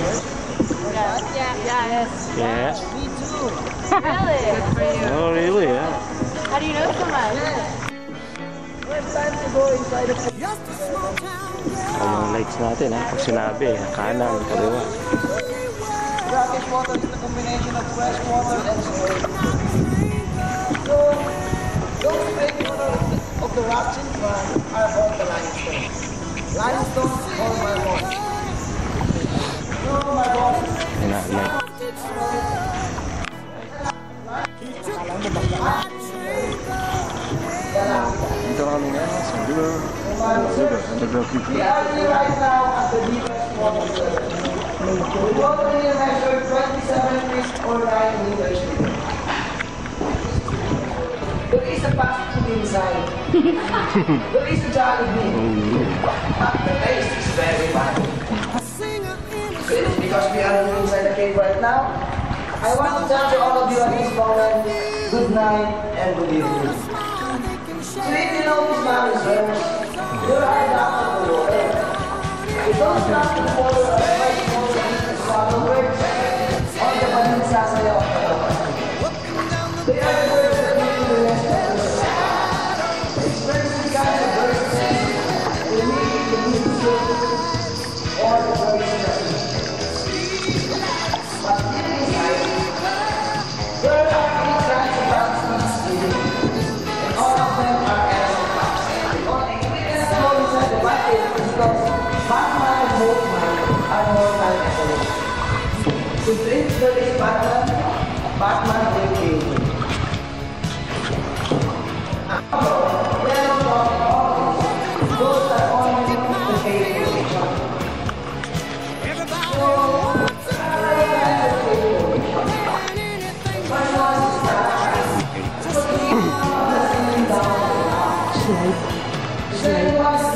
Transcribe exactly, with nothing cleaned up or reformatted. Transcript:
Yeah. Yes. Yeah. Me too. Really? Good for you. Oh, really? Yeah. How do you know so much? It's time to go inside the Ay, yung lights natin ha. Pag sinabi, kanan, kaliwa. brackish water is the combination of fresh water and salt. So, those big water of the rocks in front are all the limestone. Limestone all my bones. No, my bones. Ayun na, light. Dito kami nga sa river. River, underground river. We are here right now at the deepest water. The water here measured twenty-seven feet or nine meters deep. There is a fast food inside. There is a Jollibee. But the taste is very bad. Because we are inside the cave right now, I want to tell to all of you at this moment, good night and good evening. So if you know this mountains verse, you're right down to the water. If those down to the water are right more than the swallow words, on the banin sasayaw of the water. They are the words that mean the rest of the world. Expressing kind of verses, they mean the music or the voice of the but deep inside, there are eight kinds of bounces living, and all of them are aeroplanes. The only weakness to go inside the bucket is because Batman and Wolfman are more than athletes. To drink there is Batman, Batman will kill you. Yellow dog orange, those are only the cave position. Slide. Slide.